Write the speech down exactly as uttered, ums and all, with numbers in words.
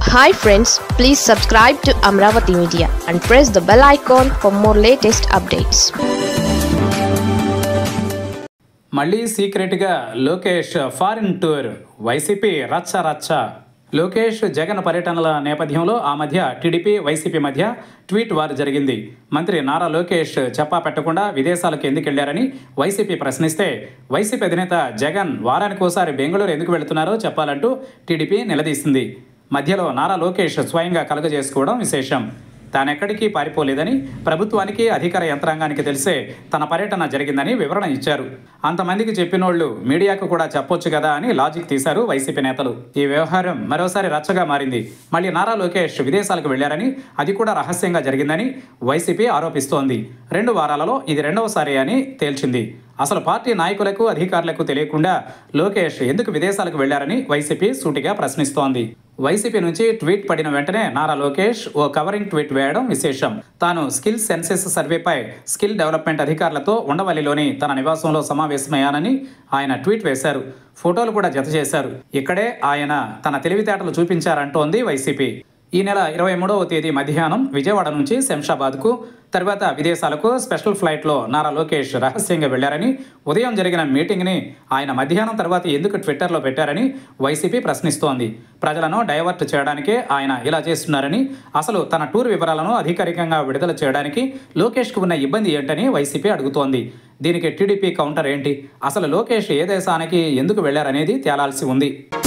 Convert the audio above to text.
Hi friends, please subscribe to Amravati Media and press the bell icon for more latest updates. మళ్ళీ సీక్రెట్గా Lokesh foreign tour, YCP రచ్చ రచ్చ. లోకేష్ జగన్ పర్యటనల నేపథ్యంలో ఆ మధ్య టీడీపీ వైసీపీ మధ్య ట్వీట్ వార్ జరిగింది. మంత్రి నారా లోకేష్ చెప్పా పెట్టకుండా విదేశాలకు ఎందుకు వెళ్లారని వైసీపీ ప్రశ్నిస్తే, వైసీపీ అధినేత జగన్ వారానికోసారి బెంగళూరు ఎందుకు వెళుతున్నారో చెప్పాలంటూ టీడీపీ నిలదీసింది. మధ్యలో నారా లోకేష్ స్వయంగా కలుగజేసుకోవడం విశేషం. తానెక్కడికి పారిపోలేదని, ప్రభుత్వానికి అధికార యంత్రాంగానికి తెలిసే తన పర్యటన జరిగిందని వివరణ ఇచ్చారు. అంతమందికి చెప్పినోళ్లు మీడియాకు కూడా చెప్పొచ్చు కదా అని లాజిక్ తీశారు వైసీపీ నేతలు. ఈ వ్యవహారం మరోసారి రచ్చగా మారింది. మళ్ళీ నారా లోకేష్ విదేశాలకు వెళ్లారని, అది కూడా రహస్యంగా జరిగిందని వైసీపీ ఆరోపిస్తోంది. రెండు వారాలలో ఇది రెండవసారి అని తేల్చింది. అసలు పార్టీ నాయకులకు, అధికారులకు తెలియకుండా లోకేష్ ఎందుకు విదేశాలకు వెళ్లారని వైసీపీ సూటిగా ప్రశ్నిస్తోంది. వైసీపీ నుంచి ట్వీట్ పడిన వెంటనే నారా లోకేష్ ఓ కవరింగ్ ట్వీట్ వేయడం విశేషం. తాను స్కిల్ సెన్సెస్ సర్వేపై స్కిల్ డెవలప్మెంట్ అధికారులతో ఉండవల్లిలోని తన నివాసంలో సమావేశమయ్యానని ఆయన ట్వీట్ వేశారు. ఫోటోలు కూడా జత చేశారు. ఇక్కడే ఆయన తన తెలివితేటలు చూపించారంటోంది వైసీపీ. ఈ నెల ఇరవై మూడవ తేదీ మధ్యాహ్నం విజయవాడ నుంచి శంషాబాద్కు, తర్వాత విదేశాలకు స్పెషల్ ఫ్లైట్లో నారా లోకేష్ రహస్యంగా వెళ్లారని, ఉదయం జరిగిన మీటింగ్ని ఆయన మధ్యాహ్నం తర్వాత ఎందుకు ట్విట్టర్లో పెట్టారని వైసీపీ ప్రశ్నిస్తోంది. ప్రజలను డైవర్ట్ చేయడానికే ఆయన ఇలా చేస్తున్నారని, అసలు తన టూర్ వివరాలను అధికారికంగా విడుదల చేయడానికి లోకేష్కు ఉన్న ఇబ్బంది ఏంటని వైసీపీ అడుగుతోంది. దీనికి టీడీపీ కౌంటర్ ఏంటి? అసలు లోకేష్ ఏ దేశానికి ఎందుకు వెళ్లారనేది తేలాల్సి ఉంది.